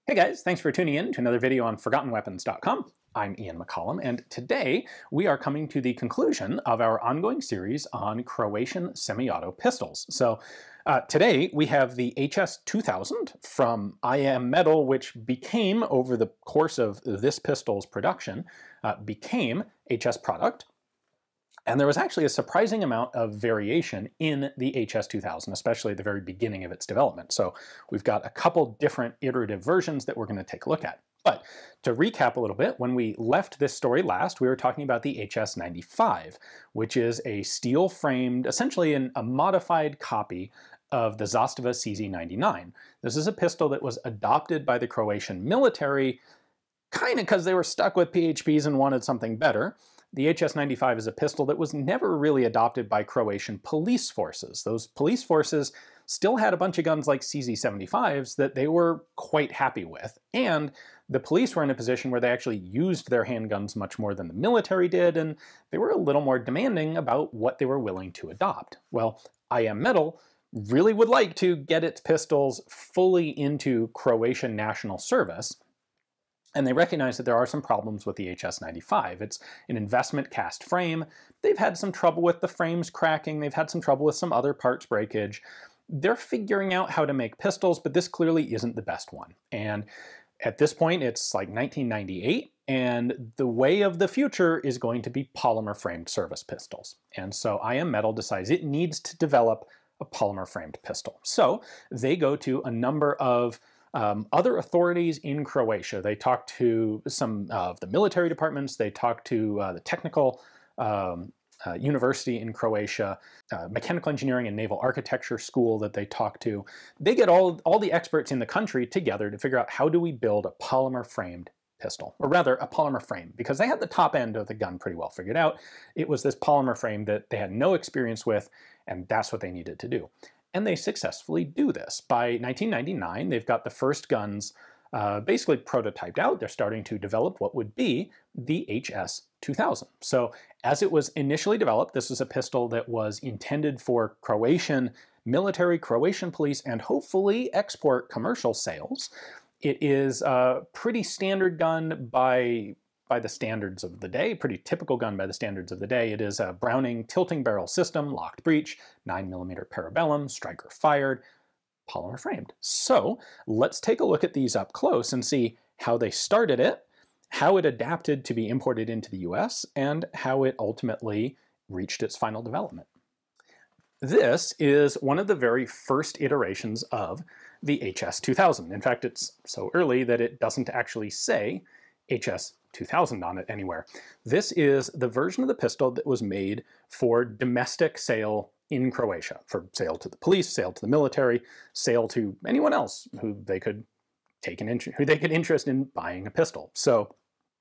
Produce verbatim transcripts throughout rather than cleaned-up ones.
Hey guys, thanks for tuning in to another video on forgotten weapons dot com. I'm Ian McCollum, and today we are coming to the conclusion of our ongoing series on Croatian semi-auto pistols. So uh, today we have the H S two thousand from I M Metal, which became, over the course of this pistol's production, uh, became H S Produkt. And there was actually a surprising amount of variation in the H S two thousand, especially at the very beginning of its development. So we've got a couple different iterative versions that we're going to take a look at. But to recap a little bit, when we left this story last, we were talking about the H S ninety-five, which is a steel-framed, essentially an, a modified copy of the Zastava C Z ninety-nine. This is a pistol that was adopted by the Croatian military, kind of because they were stuck with P H Ps and wanted something better. The H S ninety-five is a pistol that was never really adopted by Croatian police forces. Those police forces still had a bunch of guns like C Z seventy-fives that they were quite happy with, and the police were in a position where they actually used their handguns much more than the military did, and they were a little more demanding about what they were willing to adopt. Well, I M Metal really would like to get its pistols fully into Croatian national service, and they recognize that there are some problems with the H S ninety-five. It's an investment cast frame. They've had some trouble with the frames cracking. They've had some trouble with some other parts breakage. They're figuring out how to make pistols, but this clearly isn't the best one. And at this point, it's like nineteen ninety-eight, and the way of the future is going to be polymer framed service pistols. And so I M Metal decides it needs to develop a polymer framed pistol. So they go to a number of Um, other authorities in Croatia. They talked to some of the military departments, they talked to uh, the technical um, uh, university in Croatia, uh, mechanical engineering and naval architecture school that they talked to. They get all, all the experts in the country together to figure out, how do we build a polymer framed pistol, or rather a polymer frame, because they had the top end of the gun pretty well figured out. It was this polymer frame that they had no experience with, and that's what they needed to do. And they successfully do this. By nineteen ninety-nine, they've got the first guns uh, basically prototyped out. They're starting to develop what would be the H S two thousand. So as it was initially developed, this was a pistol that was intended for Croatian military, Croatian police, and hopefully export commercial sales. It is a pretty standard gun by by the standards of the day, pretty typical gun by the standards of the day. It is a Browning tilting barrel system, locked breech, nine millimeter parabellum, striker fired, polymer framed. So let's take a look at these up close and see how they started it, how it adapted to be imported into the U S, and how it ultimately reached its final development. This is one of the very first iterations of the H S two thousand. In fact, it's so early that it doesn't actually say H S two thousand on it anywhere. This is the version of the pistol that was made for domestic sale in Croatia, for sale to the police, sale to the military, sale to anyone else who they could take an interest, who they could interest in buying a pistol. So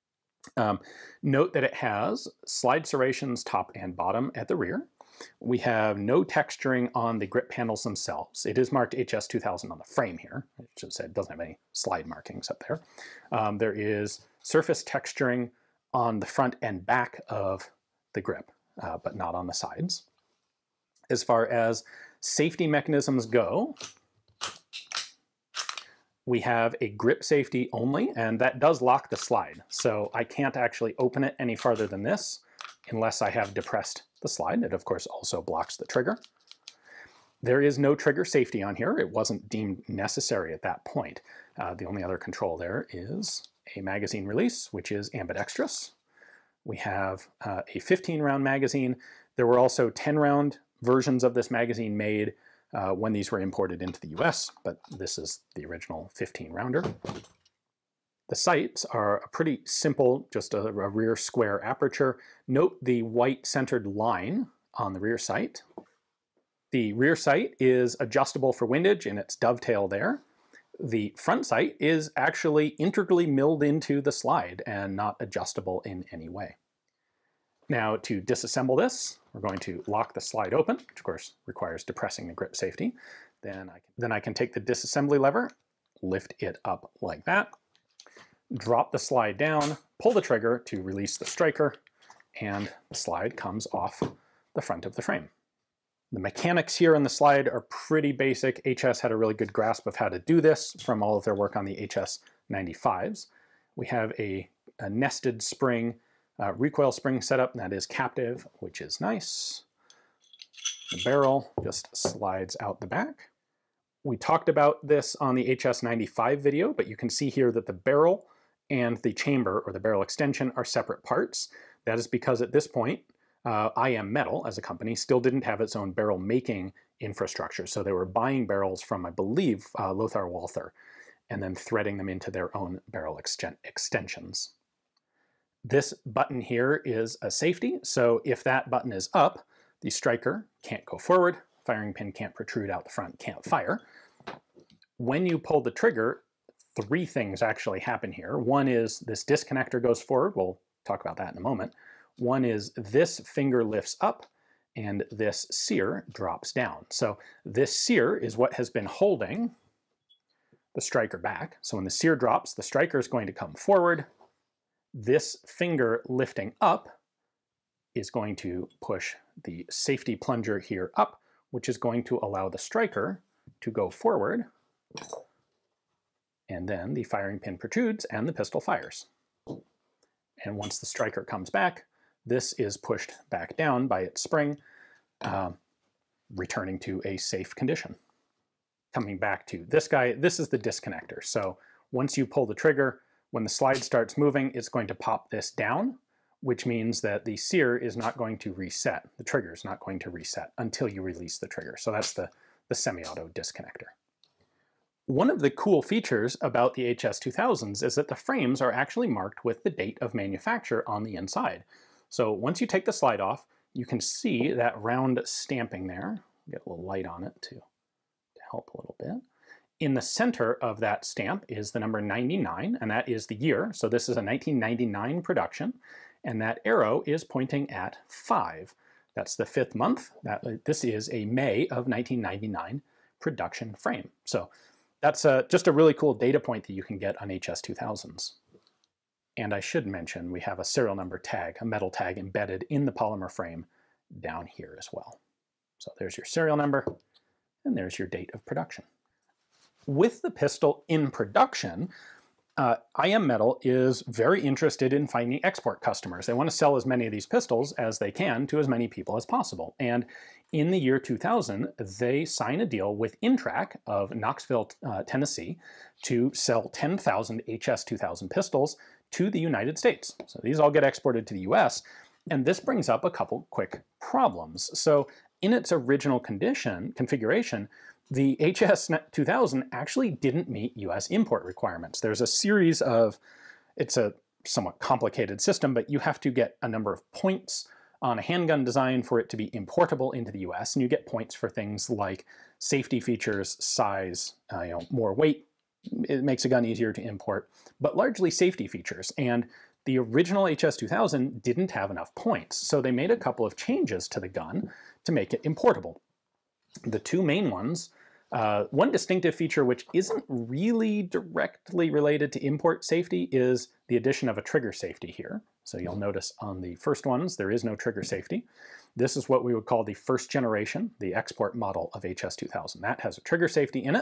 um, note that it has slide serrations top and bottom at the rear. We have no texturing on the grip panels themselves. It is marked H S two thousand on the frame here. It should say it doesn't have any slide markings up there. Um, there is surface texturing on the front and back of the grip, uh, but not on the sides. As far as safety mechanisms go, we have a grip safety only, and that does lock the slide. So I can't actually open it any farther than this unless I have depressed the slide. It, of course, also blocks the trigger. There is no trigger safety on here. It wasn't deemed necessary at that point. Uh, the only other control there is a magazine release, which is ambidextrous. We have uh, a fifteen round magazine. There were also ten round versions of this magazine made uh, when these were imported into the U S, but this is the original fifteen rounder. The sights are a pretty simple, just a, a rear square aperture. Note the white centered line on the rear sight. The rear sight is adjustable for windage and it's dovetail there. The front sight is actually integrally milled into the slide and not adjustable in any way. Now, to disassemble this, we're going to lock the slide open, which of course requires depressing the grip safety. Then I can, then I can take the disassembly lever, lift it up like that, drop the slide down, pull the trigger to release the striker, and the slide comes off the front of the frame. The mechanics here on the slide are pretty basic. H S had a really good grasp of how to do this from all of their work on the H S ninety-fives. We have a, a nested spring, uh, recoil spring setup that is captive, which is nice. The barrel just slides out the back. We talked about this on the H S ninety-five video, but you can see here that the barrel and the chamber, or the barrel extension, are separate parts. That is because at this point, uh, I M Metal, as a company, still didn't have its own barrel making infrastructure. So they were buying barrels from, I believe, uh, Lothar Walther, and then threading them into their own barrel exten extensions. This button here is a safety, so if that button is up, the striker can't go forward, firing pin can't protrude out the front, can't fire. When you pull the trigger, three things actually happen here. One is this disconnector goes forward. We'll talk about that in a moment. One is this finger lifts up and this sear drops down. So this sear is what has been holding the striker back. So when the sear drops, the striker is going to come forward. This finger lifting up is going to push the safety plunger here up, which is going to allow the striker to go forward. And then the firing pin protrudes and the pistol fires. And once the striker comes back, this is pushed back down by its spring, uh, returning to a safe condition. Coming back to this guy, this is the disconnector. So once you pull the trigger, when the slide starts moving, it's going to pop this down, which means that the sear is not going to reset. The trigger is not going to reset until you release the trigger. So that's the, the semi-auto disconnector. One of the cool features about the H S two thousands is that the frames are actually marked with the date of manufacture on the inside. So once you take the slide off, you can see that round stamping there. Get a little light on it to, to help a little bit. In the center of that stamp is the number ninety-nine, and that is the year. So this is a nineteen ninety-nine production, and that arrow is pointing at five. That's the fifth month. That, this is a May of nineteen ninety-nine production frame. So that's a, just a really cool data point that you can get on H S two thousands. And I should mention we have a serial number tag, a metal tag embedded in the polymer frame down here as well. So there's your serial number, and there's your date of production. With the pistol in production, uh, I M Metal is very interested in finding export customers. They want to sell as many of these pistols as they can to as many people as possible. And in the year two thousand, they sign a deal with Intrac of Knoxville, uh, Tennessee, to sell ten thousand H S two thousand pistols to the United States. So these all get exported to the U S, and this brings up a couple quick problems. So in its original condition configuration, the H S two thousand actually didn't meet U S import requirements. There's a series of, it's a somewhat complicated system, but you have to get a number of points on a handgun design for it to be importable into the U S, and you get points for things like safety features, size, uh, you know, more weight. It makes a gun easier to import, but largely safety features. And the original H S two thousand didn't have enough points, so they made a couple of changes to the gun to make it importable. The two main ones, uh, one distinctive feature which isn't really directly related to import safety is the addition of a trigger safety here. So you'll notice on the first ones, there is no trigger safety. This is what we would call the first generation, the export model of H S two thousand. That has a trigger safety in it.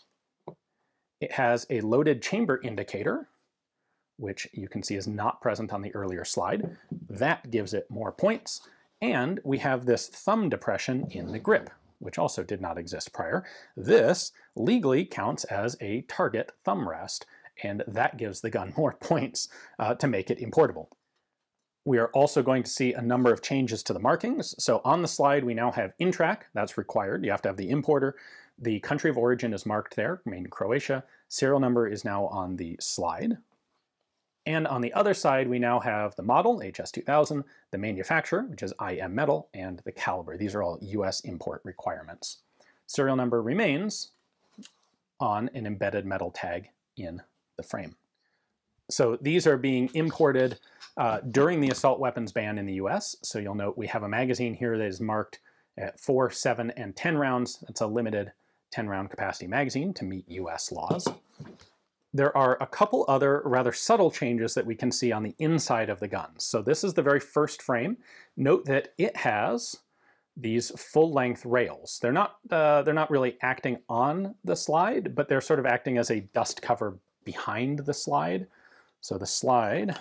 It has a loaded chamber indicator, which you can see is not present on the earlier slide. That gives it more points. And we have this thumb depression in the grip, which also did not exist prior. This legally counts as a target thumb rest, and that gives the gun more points uh, to make it importable. We are also going to see a number of changes to the markings. So on the slide, we now have Intrac, that's required. You have to have the importer. The country of origin is marked there, made in Croatia. Serial number is now on the slide. And on the other side, we now have the model, H S two thousand, the manufacturer, which is I M Metal, and the caliber. These are all U S import requirements. Serial number remains on an embedded metal tag in the frame. So these are being imported uh, during the assault weapons ban in the U S. So you'll note we have a magazine here that is marked at four, seven, and ten rounds. That's a limited ten round capacity magazine to meet U S laws. There are a couple other rather subtle changes that we can see on the inside of the guns. So this is the very first frame. Note that it has these full-length rails. They're not, uh, they're not really acting on the slide, but they're sort of acting as a dust cover behind the slide. So the slide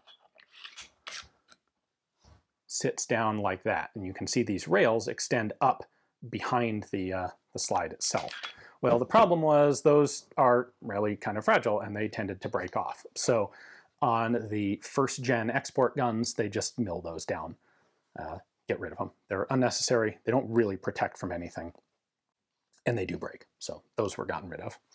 sits down like that, and you can see these rails extend up behind the, uh, the slide itself. Well, the problem was those are really kind of fragile, and they tended to break off. So on the first gen export guns, they just mill those down, uh, get rid of them. They're unnecessary. They don't really protect from anything, and they do break. So those were gotten rid of.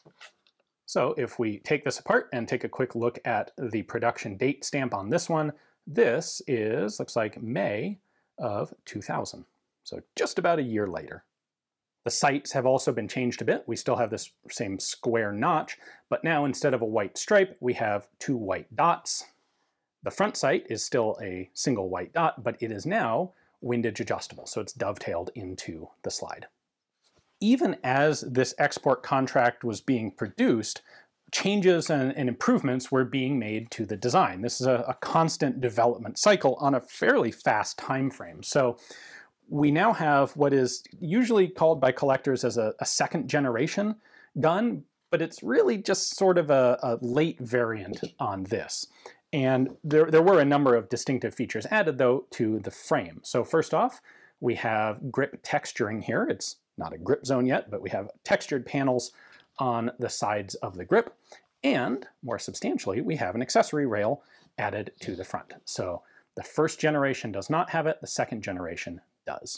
So if we take this apart and take a quick look at the production date stamp on this one, this is, looks like May of two thousand. So just about a year later. The sights have also been changed a bit. We still have this same square notch, but now instead of a white stripe, we have two white dots. The front sight is still a single white dot, but it is now windage adjustable, so it's dovetailed into the slide. Even as this export contract was being produced, changes and, and improvements were being made to the design. This is a, a constant development cycle on a fairly fast time frame. So we now have what is usually called by collectors as a, a second generation gun, but it's really just sort of a, a late variant on this. And there, there were a number of distinctive features added, though, to the frame. So first off, we have grip texturing here. It's not a grip zone yet, but we have textured panels on the sides of the grip. And more substantially, we have an accessory rail added to the front. So the first generation does not have it, the second generation does.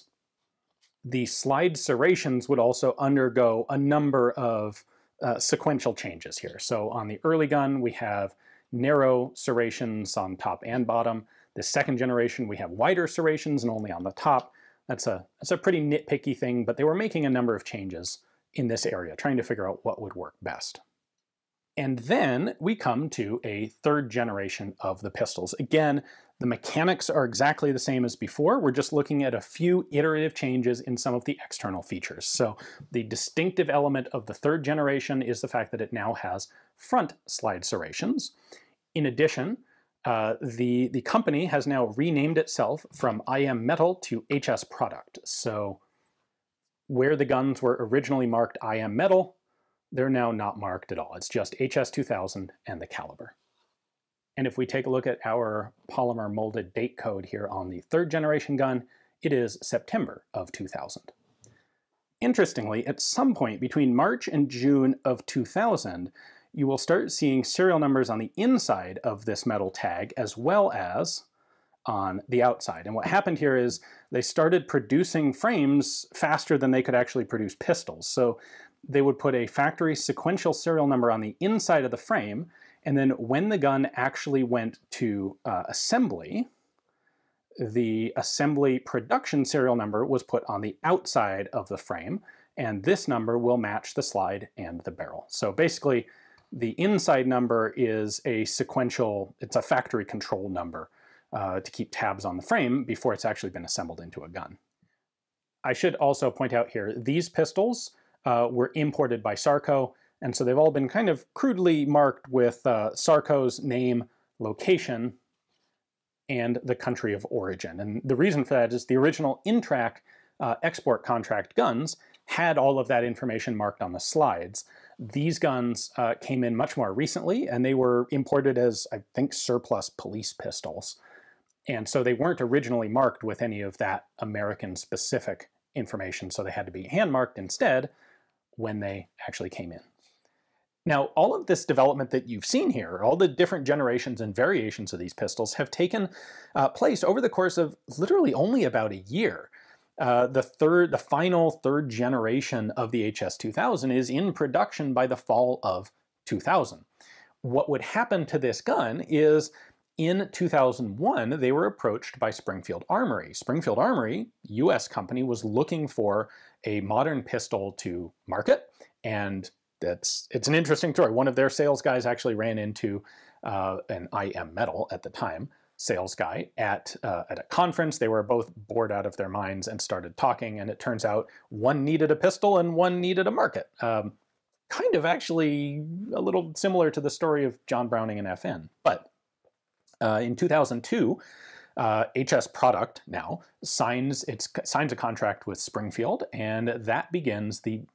The slide serrations would also undergo a number of uh, sequential changes here. So on the early gun, we have narrow serrations on top and bottom. The second generation, we have wider serrations and only on the top. That's a, that's a pretty nitpicky thing, but they were making a number of changes in this area, trying to figure out what would work best. And then we come to a third generation of the pistols. Again, the mechanics are exactly the same as before. We're just looking at a few iterative changes in some of the external features. So the distinctive element of the third generation is the fact that it now has front slide serrations. In addition, uh, the, the company has now renamed itself from I M Metal to H S Produkt. So where the guns were originally marked I M Metal, they're now not marked at all. It's just H S two thousand and the caliber. And if we take a look at our polymer molded date code here on the third generation gun, it is September of two thousand. Interestingly, at some point between March and June of two thousand, you will start seeing serial numbers on the inside of this metal tag as well as on the outside. And what happened here is they started producing frames faster than they could actually produce pistols. So they would put a factory sequential serial number on the inside of the frame, and then when the gun actually went to uh, assembly, the assembly production serial number was put on the outside of the frame, and this number will match the slide and the barrel. So basically, the inside number is a sequential, it's a factory control number uh, to keep tabs on the frame before it's actually been assembled into a gun. I should also point out here, these pistols uh, were imported by Sarco, and so they've all been kind of crudely marked with uh, Sarco's name, location, and the country of origin. And the reason for that is the original Intrac uh, export contract guns had all of that information marked on the slides. These guns uh, came in much more recently, and they were imported as, I think, surplus police pistols. And so they weren't originally marked with any of that American-specific information, so they had to be hand-marked instead when they actually came in. Now, all of this development that you've seen here, all the different generations and variations of these pistols have taken uh, place over the course of literally only about a year. Uh, the third, the final third generation of the H S two thousand is in production by the fall of two thousand. What would happen to this gun is in two thousand one, they were approached by Springfield Armory. Springfield Armory, U S company, was looking for a modern pistol to market, and That's, it's an interesting story. One of their sales guys actually ran into uh, an I M Metal at the time sales guy at, uh, at a conference. They were both bored out of their minds and started talking, and it turns out one needed a pistol and one needed a market. Um, kind of actually a little similar to the story of John Browning and F N. But uh, in two thousand two, Uh, H S Produkt now signs its signs a contract with Springfield, and that begins the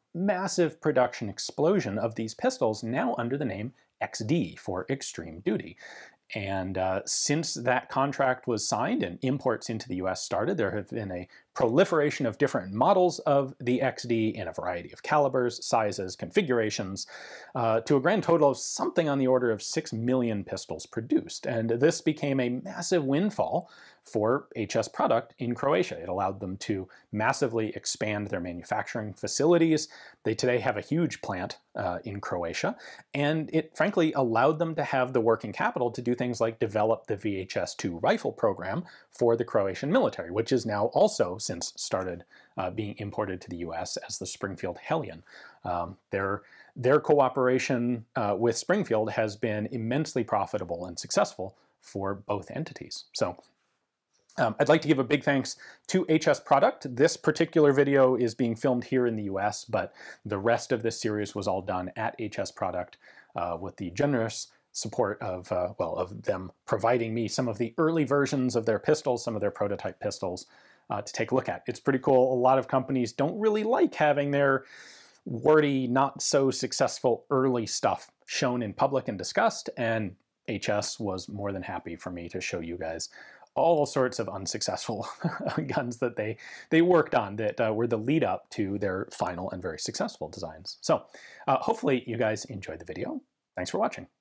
massive production explosion of these pistols, now under the name X D for Extreme Duty. And uh, since that contract was signed and imports into the U S started, there have been a proliferation of different models of the X D in a variety of calibers, sizes, configurations, uh, to a grand total of something on the order of six million pistols produced. And this became a massive windfall for H S Produkt in Croatia. It allowed them to massively expand their manufacturing facilities. They today have a huge plant uh, in Croatia, and it frankly allowed them to have the working capital to do things like develop the V H S two rifle program for the Croatian military, which is now also since started uh, being imported to the U S as the Springfield Hellion. Um, their, their cooperation uh, with Springfield has been immensely profitable and successful for both entities. So Um, I'd like to give a big thanks to H S Produkt. This particular video is being filmed here in the U S, but the rest of this series was all done at H S Produkt uh, with the generous support of, uh, well, of them providing me some of the early versions of their pistols, some of their prototype pistols uh, to take a look at. It's pretty cool. A lot of companies don't really like having their wordy, not so successful early stuff shown in public and discussed, and H S was more than happy for me to show you guys all sorts of unsuccessful guns that they, they worked on that uh, were the lead up to their final and very successful designs. So uh, hopefully you guys enjoyed the video. Thanks for watching.